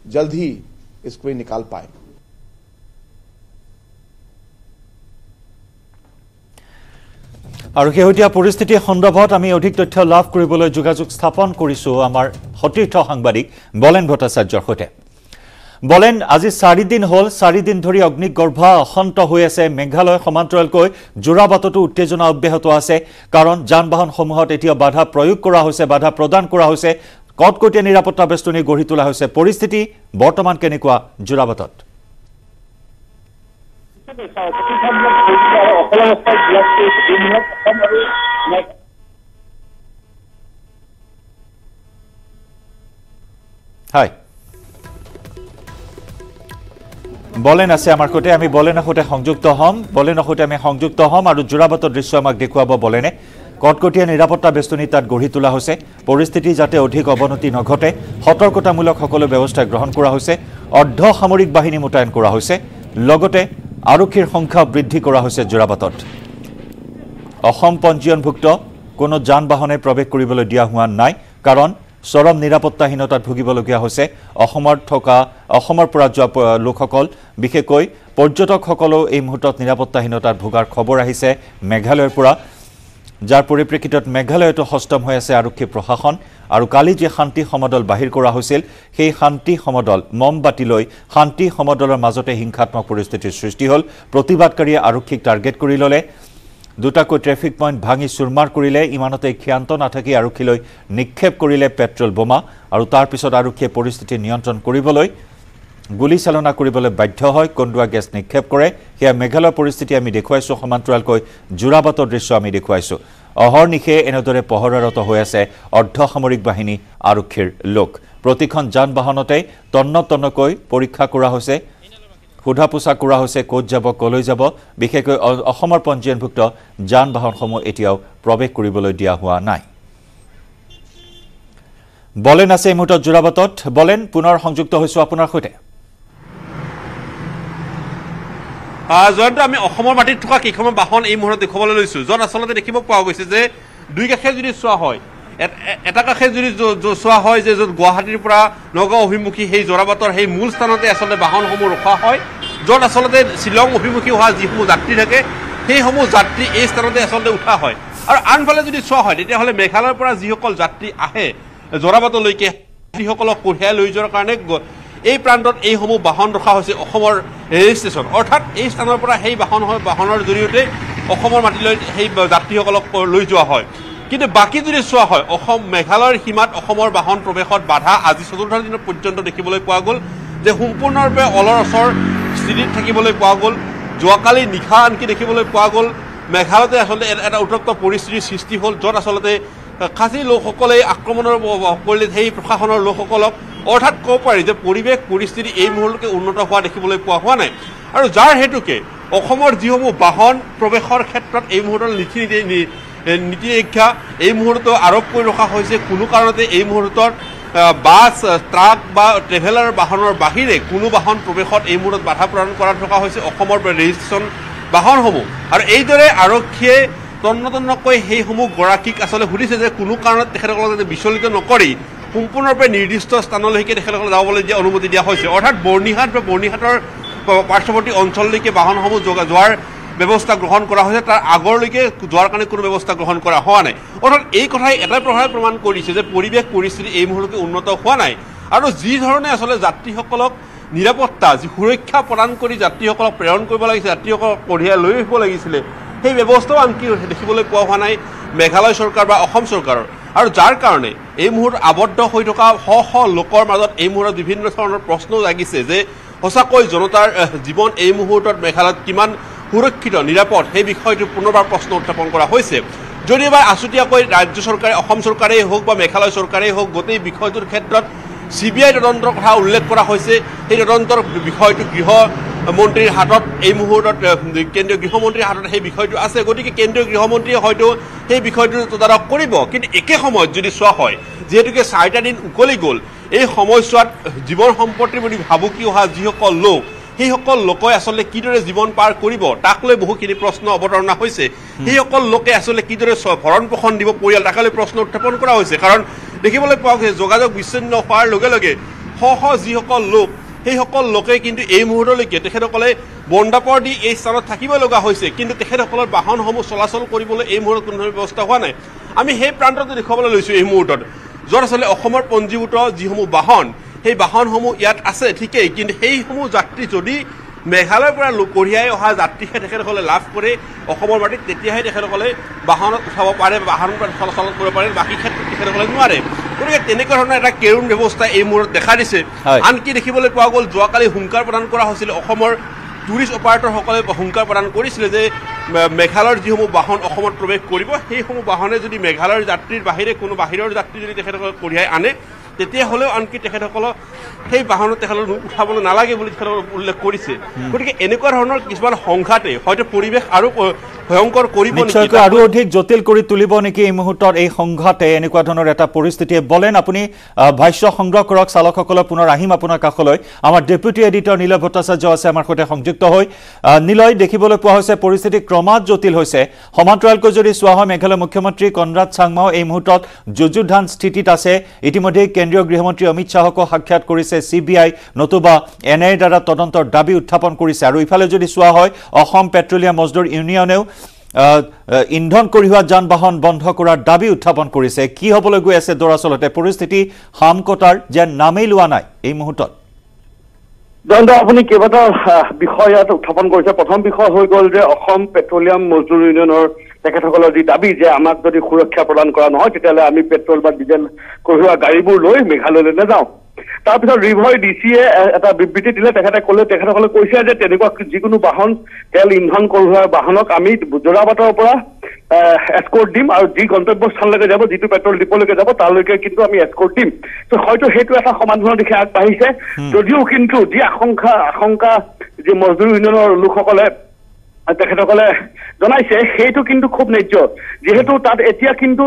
जल्द ही इसको निकाल पाए। আৰু শেহতীয়া পৰিস্থিতিৰ সন্দৰ্ভত আমি অধিক তথ্য লাভ কৰিবলৈ যোগাযোগ স্থাপন কৰিছো আমাৰ সতীৰ্থ সাংবাদিক বলেন ভট্টাচাৰ্যৰ সৈতে। বলেন, আজি 4 দিন হল, 4 দিন ধৰি অগ্নিগৰ্ভ অশান্ত হৈ আছে। মেঘালয় সমান্তৰালকৈ জোৰাবাটতো উত্তেজনা অব্যাহত আছে, কাৰণ যান বাহনসমূহত এতিয়া বাধা প্ৰয়োগ কৰা হৈছে, বাধা প্ৰদান কৰা হৈছে, কটকটীয়া নিৰাপত্তা বেষ্টনী গঢ়ি তোলা হৈছে। পৰিস্থিতি বৰ্তমান কেনেকুৱা জোৰাবাটত? হয়, বলেন আছে আমাৰ সৈতে, আমি বলেনৰ সৈতে সংযুক্ত হ'ম আৰু জোৰাবাটৰ দৃশ্য আমাক দেখুৱাব বলেনে। কটকটীয়া নিৰাপত্তা বেষ্টনী তাত গঢ়ি তোলা হৈছে। পৰিস্থিতি যাতে অধিক অৱনতি নঘটে সতৰ্কতামূলক সকলো ব্যৱস্থা গ্ৰহণ কৰা হৈছে। অৰ্ধ সামৰিক বাহিনী মোতায়েন কৰা হৈছে, লগতে আৰক্ষীৰ সংখ্যা বৃদ্ধি কৰা হৈছে জোৰাবাটত। অসম পঞ্জীয়নভুক্ত কোনো যান বাহনে প্ৰৱেশ কৰিবলৈ দিয়া হোৱা নাই, কাৰণ চৰম নিৰাপত্তাহীনতাত ভুগিবলগীয়া হৈছে অসমৰ পৰা যোৱা লোকসকল, বিশেষকৈ পৰ্যটকসকলেও এই মুহূৰ্তত নিৰাপত্তাহীনতাত ভোগাৰ খবৰ আহিছে মেঘালয়ৰ পৰা, যাৰ পৰিপ্ৰেক্ষিতত মেঘালয়তো সষ্টম হৈ আছে আৰক্ষী প্ৰশাসন। আৰু কালি যি শান্তি সমদল বাহিৰ কৰা হৈছিল, সেই শান্তি সমদল মমবাতি লৈ শান্তি সমদলৰ মাজতে হিংসাত্মক পৰিস্থিতিৰ সৃষ্টি হ'ল। প্ৰতিবাদকাৰীয়ে আৰক্ষীক টাৰ্গেট কৰি ল'লে, দুটাকৈ ট্ৰেফিক পইণ্ট ভাঙি চুৰমাৰ কৰিলে। ইমানতে ক্ষান্ত নাথাকি আৰক্ষীলৈ নিক্ষেপ কৰিলে পেট্ৰল বোমা, আৰু তাৰ পিছত আৰক্ষীয়ে পৰিস্থিতি নিয়ন্ত্ৰণ কৰিবলৈ গুলীচালনা কৰিবলৈ বাধ্য হয়, কন্দুৱা গেছ নিক্ষেপ কৰে। সেয়া মেঘালয়ৰ পৰিস্থিতি আমি দেখুৱাইছোঁ, সমান্তৰালকৈ জোৰাবাটৰ দৃশ্য আমি দেখুৱাইছোঁ। অহৰ্নিশে এনেদৰে পহৰাৰত হৈ আছে অৰ্ধসামৰিক বাহিনী আৰক্ষীৰ লোক। প্ৰতিখন যান বাহনতে তন্নকৈ পৰীক্ষা কৰা হৈছে, সোধা পোছা কৰা হৈছে ক'ত যাব, কলৈ যাব। বিশেষকৈ অসমৰ পঞ্জীয়নভুক্ত যান বাহনসমূহ এতিয়াও প্ৰৱেশ কৰিবলৈ দিয়া হোৱা নাই। বলেন আছে এই মুহূৰ্তত জোৰাবাটত। বলেন, পুনৰ সংযুক্ত হৈছোঁ আপোনাৰ সৈতে। জয়ন্ত, আমি অসমৰ মাটিত থকা কেইখনমান বাহন এই মুহূৰ্তত দেখুৱাবলৈ লৈছোঁ, য'ত আচলতে দেখিব পোৱা গৈছে যে দুই কাষে যদি চোৱা হয়, এটা কাষে যদি চোৱা হয় যে য'ত গুৱাহাটীৰ পৰা নগাঁও অভিমুখী সেই জোৰাবাটৰ সেই মূল স্থানতে আচলতে বাহনসমূহ ৰখোৱা হয়, য'ত আচলতে শ্বিলং অভিমুখী হোৱা যিসমূহ যাত্ৰী থাকে সেইসমূহ যাত্ৰী এই স্থানতে আচলতে উঠা হয়। আৰু আনফালে যদি চোৱা হয়, তেতিয়াহ'লে মেঘালয়ৰ পৰা যিসকল যাত্ৰী আহে জোৰাবাটলৈকে, যাত্ৰীসকলক কঢ়িয়াই লৈ যোৱাৰ কাৰণে এই প্ৰান্তত এইসমূহ বাহন ৰখা হৈছে অসমৰ ৰেল ষ্টেচন। অৰ্থাৎ এই স্থানৰ পৰা সেই বাহনৰ জৰিয়তে অসমৰ মাটিলৈ সেই যাত্ৰীসকলক লৈ যোৱা হয়। কিন্তু বাকী যদি চোৱা হয়, মেঘালয়ৰ সীমাত অসমৰ বাহন প্ৰৱেশত বাধা আজি ৪ৰ্থ দিন পৰ্যন্ত দেখিবলৈ পোৱা গ'ল, যে সম্পূৰ্ণৰূপে অলৰচৰ স্থিতিত থাকিবলৈ পোৱা গ'ল। যোৱাকালি নিশা আনকি দেখিবলৈ পোৱা গ'ল মেঘালয়তে আচলতে এটা উত্তপ্ত পৰিস্থিতিৰ সৃষ্টি হ'ল, য'ত আচলতে খাচী লোকসকলে আক্ৰমণৰ কৰিলে সেই প্ৰশাসনৰ লোকসকলক। অৰ্থাৎ ক'ব পাৰি যে পৰিৱেশ পৰিস্থিতি এই মুহূৰ্তলৈকে উন্নত হোৱা দেখিবলৈ পোৱা হোৱা নাই। আৰু যাৰ হেতুকে অসমৰ যিসমূহ বাহন প্ৰৱেশৰ ক্ষেত্ৰত এই মুহূৰ্তত নীতি নিৰীক্ষা এই মুহূৰ্তত আৰোপ কৰি ৰখা হৈছে। কোনো কাৰণতে এই মুহূৰ্তত বাছ, ট্ৰাক বা ট্ৰেভেলাৰ বাহনৰ বাহিৰে কোনো বাহন প্ৰৱেশত এই মুহূৰ্তত বাধা প্ৰদান কৰা থকা হৈছে অসমৰ ৰেজিষ্ট্ৰেশ্যন বাহনসমূহ। আৰু এইদৰে আৰক্ষীয়ে তন্নকৈ সেইসমূহ গৰাকীক আচলতে সুধিছে যে কোনো কাৰণত তেখেতসকলক যাতে বিচলিত নকৰি সম্পূৰ্ণৰূপে নিৰ্দিষ্ট স্থানলৈকে তেখেতসকলক যাবলৈ দিয়া অনুমতি দিয়া হৈছে। অৰ্থাৎ বৰ্ণিহাট বা বৰ্ণিহাটৰ পাৰ্শ্বৱৰ্তী অঞ্চললৈকে বাহনসমূহ যোৱাৰ ব্যৱস্থা গ্ৰহণ কৰা হৈছে, তাৰ আগৰলৈকে যোৱাৰ কাৰণে কোনো ব্যৱস্থা গ্ৰহণ কৰা হোৱা নাই। অৰ্থাৎ এই কথাই এটাই প্ৰমাণ কৰিছে যে পৰিৱেশ পৰিস্থিতি এই মুহূৰ্তলৈকে উন্নত হোৱা নাই। আৰু যি ধৰণে আচলতে যাত্ৰীসকলক নিৰাপত্তা, যি সুৰক্ষা প্ৰদান কৰি যাত্ৰীসকলক প্ৰেৰণ কৰিব লাগিছিল, যাত্ৰীসকলক কঢ়িয়াই লৈ আহিব লাগিছিলে, সেই ব্যৱস্থাও আনকি দেখিবলৈ পোৱা হোৱা নাই মেঘালয় চৰকাৰ বা অসম চৰকাৰৰ। আৰু যাৰ কাৰণে এই মুহূৰ্তত আবদ্ধ হৈ থকা শ লোকৰ মাজত এই মুহূৰ্তত বিভিন্ন ধৰণৰ প্ৰশ্নও জাগিছে যে সঁচাকৈ জনতাৰ জীৱন এই মুহূৰ্তত মেঘালয়ত কিমান সুৰক্ষিত, নিৰাপদ, সেই বিষয়টো পুনৰবাৰ প্ৰশ্ন উত্থাপন কৰা হৈছে। যদিও আছুতীয়াকৈ ৰাজ্য চৰকাৰে, অসম চৰকাৰেই হওক বা মেঘালয় চৰকাৰেই হওক, গোটেই বিষয়টোৰ ক্ষেত্ৰত CBI তদন্তৰ কথা উল্লেখ কৰা হৈছে। সেই তদন্তৰ বিষয়টো গৃহমন্ত্ৰীৰ হাতত এই মুহূৰ্তত, কেন্দ্ৰীয় গৃহমন্ত্ৰীৰ হাতত সেই বিষয়টো আছে। গতিকে কেন্দ্ৰীয় গৃহমন্ত্ৰীয়ে হয়তো সেই বিষয়টো তদাৰক কৰিব। কিন্তু একে সময়ত যদি চোৱা হয়, যিহেতুকে 4টা দিন উকলি গ'ল, এই সময়ছোৱাত জীৱন সম্পত্তিৰ প্ৰতি ভাবুকি অহা যিসকল লোক, সেইসকল লোকে আচলতে কিদৰে জীৱন পাৰ কৰিব তাক লৈ বহুখিনি প্ৰশ্ন অৱতাৰণা হৈছে। সেইসকল লোকে আচলতে কিদৰে ভৰণ পোষণ দিব পৰিয়াল, তাক লৈ প্ৰশ্ন উত্থাপন কৰা হৈছে। কাৰণ দেখিবলৈ পোৱা গৈছে যোগাযোগ বিচ্ছিন্ন হোৱাৰ লগে লগে যিসকল লোক সেইসকল লোকে কিন্তু এই মুহূৰ্তলৈকে তেখেতসকলে বন্দাপৰ দি এই স্থানত থাকিব লগা হৈছে কিন্তু তেখেতসকলৰ বাহনসমূহ চলাচল কৰিবলৈ এই মুহূৰ্তত কোনো ধৰণৰ ব্যৱস্থা হোৱা নাই আমি সেই প্ৰান্ততে দেখুৱাবলৈ লৈছোঁ এই মুহূৰ্তত য'ত আচলতে অসমৰ পঞ্জীভূত যিসমূহ বাহন সেই বাহনসমূহ ইয়াত আছে ঠিকেই কিন্তু সেইসমূহ যাত্ৰী যদি মেঘালয়ৰ পৰা কঢ়িয়াই অহা যাত্ৰীহে তেখেতসকলে লাভ কৰে অসমৰ মাটিত তেতিয়াহে তেখেতসকলে বাহনত উঠাব পাৰে বাহনৰ পৰা চলাচল কৰিব পাৰে বাকী ক্ষেত্ৰত তেখেতসকলে নোৱাৰে গতিকে তেনেকুৱা ধৰণৰ এটা কেৰুণ ব্যৱস্থা এই মূৰত দেখা দিছে আনকি দেখিবলৈ পোৱা গ'ল যোৱাকালি হুংকাৰ প্ৰদান কৰা হৈছিল অসমৰ টুৰিষ্ট অপাৰেটৰসকলে হুংকাৰ প্ৰদান কৰিছিলে যে মেঘালয়ৰ যিসমূহ বাহন অসমত প্ৰৱেশ কৰিব সেইসমূহ বাহনে যদি মেঘালয়ৰ যাত্ৰীৰ বাহিৰে কোনো বাহিৰৰ যাত্ৰী যদি তেখেতসকলে কঢ়িয়াই আনে তেতিয়াহ'লেও আনকি তেখেতসকলক সেই বাহনত তেখেতসকলক উঠাবলৈ নালাগে বুলি তেখেতসকলে উল্লেখ কৰিছে গতিকে এনেকুৱা ধৰণৰ কিছুমান সংঘাতে হয়তো পৰিৱেশ আৰু ভয়ংকৰ কৰিব নিশ্চয়কৈ আৰু অধিক জটিল কৰি তুলিব নেকি এই মুহূৰ্তত এই সংঘাতে এনেকুৱা ধৰণৰ এটা পৰিস্থিতিয়ে বলেন আপুনি ভাষ্য সংগ্ৰহ কৰক চালকসকলৰ পুনৰ আহিম আপোনাৰ কাষলৈ আমাৰ ডেপুটি এডিটৰ নীলয় ভট্টাচাৰ্য আছে আমাৰ সৈতে সংযুক্ত হৈ নীলয় দেখিবলৈ পোৱা হৈছে পৰিস্থিতি ক্ৰমাৎ জটিল হৈছে সমান্তৰালকৈ যদি চোৱা হয় মেঘালয় মুখ্যমন্ত্ৰী কনৰাড চাংমাও এই মুহূৰ্তত যুযুধান স্থিতিত আছে ইতিমধ্যে কেন্দ্ৰীয় গৃহমন্ত্ৰী অমিত শাহকো সাক্ষাৎ কৰিছে CBI নতুবা NIA দ্বাৰা তদন্তৰ দাবী উত্থাপন কৰিছে আৰু ইফালে যদি চোৱা হয় অসম পেট্ৰলিয়াম মজদুৰ ইউনিয়নেও ইন্ধন কঢ়িওৱা যান বাহন বন্ধ কৰাৰ দাবী উত্থাপন কৰিছে কি হ'বলৈ গৈ আছে দৰাচলতে পৰিস্থিতি হামকটাৰ যেন নামেই লোৱা নাই এই মুহূৰ্তত জয়ন্ত আপুনি কেইবাটাও বিষয় ইয়াত উত্থাপন কৰিছে প্ৰথম বিষয় হৈ গ'ল যে অসম পেট্ৰলিয়াম মজদুৰ ইউনিয়নৰ তেখেতসকলৰ যি দাবী যে আমাক যদি সুৰক্ষা প্ৰদান কৰা নহয় তেতিয়াহ'লে আমি পেট্ৰল বা ডিজেল কঢ়িওৱা গাড়ীবোৰ লৈ মেঘালয়লৈ নাযাওঁ তাৰপিছত ৰিভয় DCয়ে এটা বিবৃতি দিলে তেখেতসকলে কৈছে যে তেনেকুৱা যিকোনো বাহন তেল ইন্ধন কঢ়িওৱা বাহনক আমি জোৰাবাটৰ পৰা এস্কৰ্ট দিম আৰু যি গন্তব্যস্থানলৈকে যাব যিটো পেট্ৰল ডিপোলৈকে যাব তালৈকে কিন্তু আমি এস্কৰ্ট দিম তো হয়তো সেইটো এটা সমাধানৰ দিশে আগবাঢ়িছে যদিও কিন্তু যি আশংকা যি মজদুৰ ইউনিয়নৰ লোকসকলে তেখেতসকলে জনাইছে সেইটো কিন্তু খুব ন্যায্য যিহেতু তাত এতিয়া কিন্তু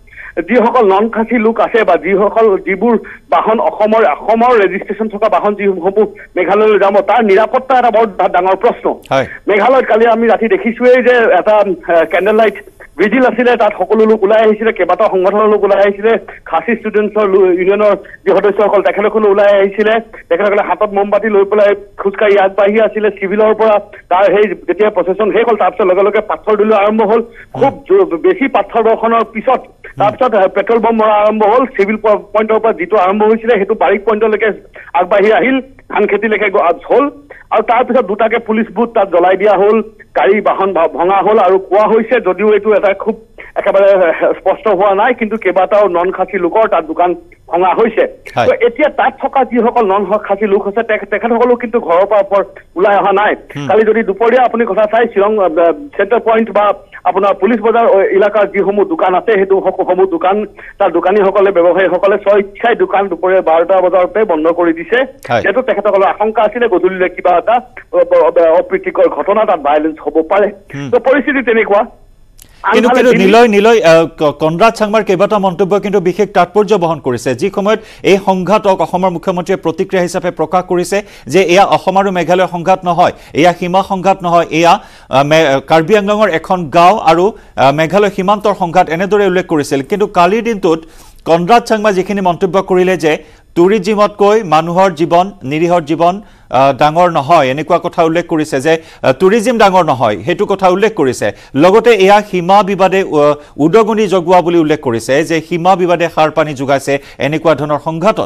যিসকল নন খাচী লোক আছে বা যিবোৰ বাহন অসমৰ ৰেজিষ্ট্ৰেশ্যন থকা বাহন যিসমূহ মেঘালয়লৈ যাব তাৰ নিৰাপত্তা এটা বৰ ডাঙৰ প্ৰশ্ন মেঘালয়ত কালি আমি ৰাতি দেখিছোৱেই যে এটা কেণ্ডেল লাইট ভিজিল আছিলে তাত সকলো লোক ওলাই আহিছিলে কেইবাটাও সংগঠনৰ লোক ওলাই আহিছিলে খাচী ষ্টুডেণ্টছৰ ইউনিয়নৰ যি সদস্যসকল তেখেতসকলে ওলাই আহিছিলে তেখেতসকলে হাতত মমবাতি লৈ পেলাই খোজকাঢ়ি আগবাঢ়ি আছিলে চিভিলৰ পৰা তাৰ সেই যেতিয়া প্ৰচেছন শেষ হ'ল তাৰপিছত লগে লগে পাথৰ দলিওৱা আৰম্ভ হ'ল খুব বেছি পাথৰ বৰ্ষণৰ পিছত তাৰপিছত পেট্ৰল বম মৰা আৰম্ভ হ'ল চিভিল পইণ্টৰ পৰা যিটো আৰম্ভ হৈছিলে সেইটো বাৰিক পইণ্টলৈকে আগবাঢ়ি আহিল ধান খেতিলৈকে হ'ল আৰু তাৰপিছত দুটাকে পুলিচ বুথ তাত জ্বলাই দিয়া হ'ল গাড়ী বাহন ভঙা হ'ল আৰু কোৱা হৈছে যদিও এইটো এটা খুব একেবাৰে স্পষ্ট হোৱা নাই কিন্তু কেইবাটাও নন খাচী লোকৰ তাত দোকান ভঙা হৈছে এতিয়া তাত থকা যিসকল নন খাচী লোক আছে তেখেতসকলো কিন্তু ঘৰৰ পৰা ওলাই অহা নাই কালি যদি দুপৰীয়া আপুনি কথা চাই শ্বিলং চেণ্টাৰ পইণ্ট বা আপোনাৰ পুলিচ বজাৰ এলেকাৰ যিসমূহ দোকান আছে সেইটো সমূহ দোকান তাৰ দোকানীসকলে ব্যৱসায়ীসকলে স্বইচ্ছাই দোকান দুপৰীয়া 12টা বজাতে বন্ধ কৰি দিছে যিহেতু তেখেতসকলৰ আশংকা আছিলে গধূলিলৈ কিবা এটা অপ্ৰীতিকৰ ঘটনা তাত ভাইলেন্স হ'ব পাৰে তো পৰিস্থিতি তেনেকুৱা কিন্তু নীলয় কনৰাড চাংমাৰ কেইবাটাও মন্তব্য কিন্তু বিশেষ তাৎপৰ্য বহন কৰিছে যি সময়ত এই সংঘাতক অসমৰ মুখ্যমন্ত্ৰীয়ে প্ৰতিক্ৰিয়া হিচাপে প্ৰকাশ কৰিছে যে এয়া অসম আৰু মেঘালয়ৰ সংঘাত নহয় এয়া সীমা সংঘাত নহয় এয়া কাৰ্বি আংলঙৰ এখন গাঁও আৰু মেঘালয় সীমান্তৰ সংঘাত এনেদৰে উল্লেখ কৰিছিল কিন্তু কালিৰ দিনটোত কনৰাড চাংমা যিখিনি মন্তব্য কৰিলে যে টুৰিজিমতকৈ মানুহৰ জীৱন নিৰীহৰ জীৱন ডাঙৰ নহয় এনেকুৱা কথা উল্লেখ কৰিছে যে টুৰিজিম ডাঙৰ নহয় সেইটো কথা উল্লেখ কৰিছে লগতে এয়া সীমা বিবাদে উদগনি জগোৱা বুলি উল্লেখ কৰিছে যে সীমা বিবাদে সাৰ পানী যোগাইছে এনেকুৱা ধৰণৰ সংঘাতত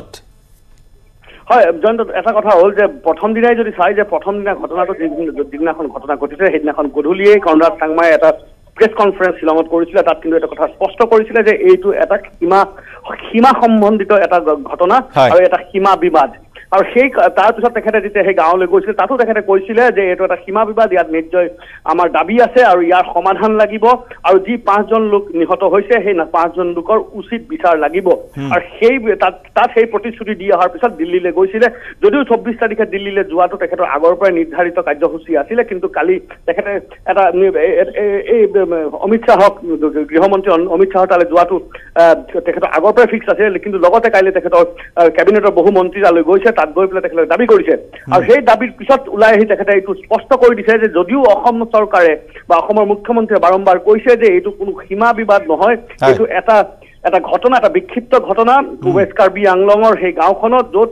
হয় জয়ন্ত এটা কথা হ'ল যে প্ৰথম দিনাই যদি চাই যে প্ৰথম দিনা ঘটনাটো যিদিনাখন ঘটনা ঘটিছে সেইদিনাখন গধূলিয়েই কনৰাড চাংমাই এটা প্ৰেছ কনফাৰেন্স শ্বিলঙত কৰিছিলে তাত কিন্তু এটা কথা স্পষ্ট কৰিছিলে যে এইটো এটা সীমা সম্বন্ধিত এটা ঘটনা আৰু এটা সীমা বিবাদ আৰু সেই তাৰপিছত তেখেতে যেতিয়া সেই গাঁৱলৈ গৈছিলে তাতো তেখেতে কৈছিলে যে এইটো এটা সীমা বিবাদ ইয়াত নিশ্চয় আমাৰ দাবী আছে আৰু ইয়াৰ সমাধান লাগিব আৰু যি 5জন লোক নিহত হৈছে সেই 5জন লোকৰ উচিত বিচাৰ লাগিব আৰু সেই তাত সেই প্ৰতিশ্ৰুতি দি অহাৰ পিছত দিল্লীলৈ গৈছিলে যদিও 24 তাৰিখে দিল্লীলৈ যোৱাটো তেখেতৰ আগৰ পৰাই নিৰ্ধাৰিত কাৰ্যসূচী আছিলে কিন্তু কালি তেখেতে এটা এই অমিত শাহক গৃহমন্ত্ৰী অমিত শাহৰ তালৈ যোৱাটো তেখেতৰ আগৰ পৰাই ফিক্স আছিল কিন্তু লগতে কাইলৈ তেখেতৰ কেবিনেটৰ বহু মন্ত্ৰী তালৈ গৈছে তাত গৈ পেলাই তেখেতে দাবী কৰিছে আৰু সেই দাবীৰ পিছত ওলাই আহি তেখেতে এইটো স্পষ্ট কৰি দিছে যে যদিও অসম চৰকাৰে বা অসমৰ মুখ্যমন্ত্ৰীয়ে বাৰম্বাৰ কৈছে যে এইটো কোনো সীমা বিবাদ নহয় এইটো এটা ঘটনা এটা বিক্ষিপ্ত ঘটনা ৱেষ্ট কাৰ্বি আংলঙৰ সেই গাঁওখনত য'ত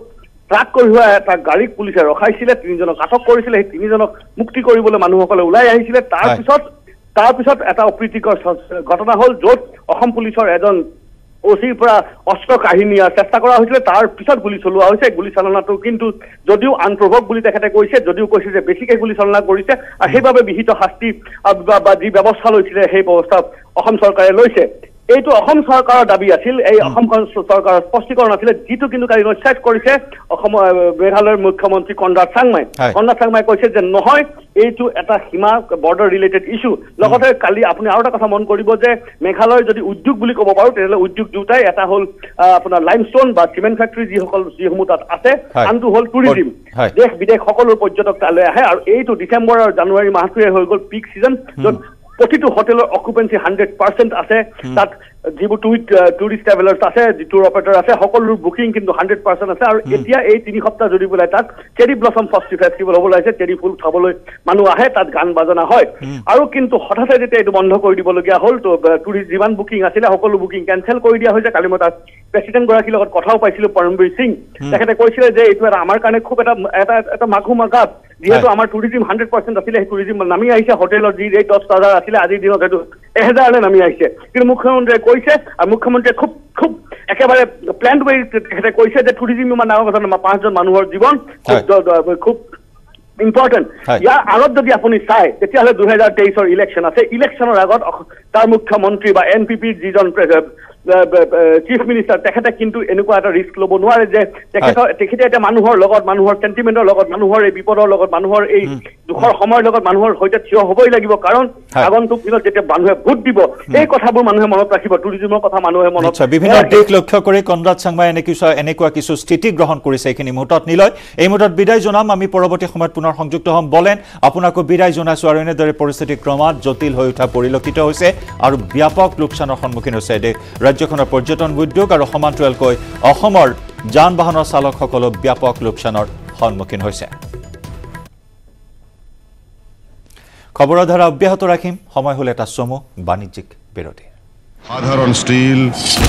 ট্ৰাক কঢ়িওৱা এটা গাড়ীক পুলিচে ৰখাইছিলে 3জনক আটক কৰিছিলে সেই 3জনক মুক্তি কৰিবলৈ মানুহসকলে ওলাই আহিছিলে তাৰ পিছত এটা অপ্ৰীতিকৰ ঘটনা হ'ল য'ত অসম পুলিচৰ এজন ওচিৰ পৰা অস্ত্ৰ কাঢ়ি নিয়াৰ চেষ্টা কৰা হৈছিলে তাৰ পিছত গুলি চলোৱা হৈছে গুলি চালনাটো কিন্তু যদিও আনপ্ৰভক বুলি তেখেতে কৈছে যদিও কৈছে যে বেছিকৈ গুলি চালনা কৰিছে আৰু সেইবাবে বিহিত শাস্তি বা যি ব্যৱস্থা লৈছিলে সেই ব্যৱস্থা অসম চৰকাৰে লৈছে এইটো অসম চৰকাৰৰ দাবী আছিল এই অসম চৰকাৰৰ স্পষ্টীকৰণ আছিলে যিটো কিন্তু কালি নস্যাৎ কৰিছে অসম মেঘালয়ৰ মুখ্যমন্ত্ৰী কনৰাড চাংমাই কৈছে যে নহয় এইটো এটা সীমা বৰ্ডাৰ ৰিলেটেড ইছ্যু লগতে কালি আপুনি আৰু এটা কথা মন কৰিব যে মেঘালয়ৰ যদি উদ্যোগ বুলি ক'ব পাৰো তেতিয়াহ'লে উদ্যোগ দুটাই এটা হ'ল আপোনাৰ লাইমষ্টোন বা চিমেণ্ট ফেক্টৰী যিসমূহ তাত আছে আনটো হ'ল টুৰিজিম দেশ বিদেশ সকলো পৰ্যটক তালৈ আহে আৰু এইটো ডিচেম্বৰ আৰু জানুৱাৰী মাহটোৱে হৈ গ'ল পিক ছিজন য'ত প্ৰতিটো হোটেলৰ অকুপেঞ্চি 100% আছে তাত যিবোৰ টুৰিষ্ট ট্ৰেভেলাৰ্ছ আছে টুৰ অপাৰেটৰ আছে সকলোৰ বুকিং কিন্তু 100% আছে আৰু এতিয়া এই 3 সপ্তাহ জুৰি বোলে তাত চেৰি ব্লছম ফেষ্টিভেল হ'ব লাগিছে চেৰি ফুল চাবলৈ মানুহ আহে তাত গান বাজনা হয় আৰু কিন্তু হঠাতে যেতিয়া এইটো বন্ধ কৰি দিবলগীয়া হ'ল তো টুৰিষ্ট যিমান বুকিং আছিলে সকলো বুকিং কেনচেল কৰি দিয়া হৈছে কালি মই তাত প্ৰেচিডেণ্ট গৰাকীৰ লগত কথাও পাইছিলোঁ পৰমবীৰ সিং তেখেতে কৈছিলে যে এইটো এটা আমাৰ কাৰণে খুব এটা মাঘু মাঘাত যিহেতু আমাৰ টুৰিজিম 100% আছিলে সেই টুৰিজিম নামি আহিছে হোটেলৰ যি ৰেট 10,000 আছিলে আজিৰ দিনত সেইটো 1000 নামি আহিছে কিন্তু মুখ্যমন্ত্ৰীয়ে কৈছে আৰু মুখ্যমন্ত্ৰীয়ে খুব একেবাৰে প্লেন ৱে তেখেতে কৈছে যে টুৰিজিম ইমান ডাঙৰ কথা নহয় 5জন মানুহৰ জীৱন খুব ইম্পৰ্টেণ্ট ইয়াৰ আগত যদি আপুনি চাই তেতিয়াহ'লে 2023ৰ ইলেকশ্যন আছে ইলেকশ্যনৰ আগত তাৰ মুখ্যমন্ত্ৰী বা NPPৰ যিজন চিফ মিনিষ্টাৰ তেখেতে কিন্তু এনেকুৱা এটা ৰিস্ক ল'ব নোৱাৰে যে তেখেতে এতিয়া মানুহৰ লগত মানুহৰ চেণ্টিমেণ্টৰ লগত মানুহৰ এই বিপদৰ লগত মানুহৰ এই দুখৰ সময়ৰ লগত মানুহৰ সৈতে থিয় হ'বই লাগিব কাৰণ আগন্তুক দিনত যেতিয়া মানুহে ভোট দিব এই কথাবোৰ মানুহে মনত ৰাখিব টুৰিজিমৰ কথা মানুহে মনত বিভিন্ন দিশ লক্ষ্য কৰি কনৰাড চাংমাই এনেকুৱা কিছু স্থিতি গ্ৰহণ কৰিছে এইখিনি মুহূৰ্তত নিলয় এই মুহূৰ্তত বিদায় জনাম আমি পৰৱৰ্তী সময়ত পুনৰ সংযুক্ত হ'ম বলেন আপোনাকো বিদায় জনাইছোঁ আৰু এনেদৰে পৰিস্থিতি ক্ৰমাৎ জটিল হৈ উঠা পৰিলক্ষিত হৈছে আৰু ব্যাপক লোকচানৰ সন্মুখীন হৈছে ৰাজ্যখনৰ পৰ্যটন উদ্যোগ আৰু সমান্তৰালকৈ অসমৰ যান বাহনৰ চালকসকলো ব্যাপক লোকচানৰ সন্মুখীন হৈছে খবৰৰ ধাৰা অব্যাহত ৰাখিম সময় হ'ল এটা চমু বাণিজ্যিক বিৰতি সাধাৰণ ষ্টীল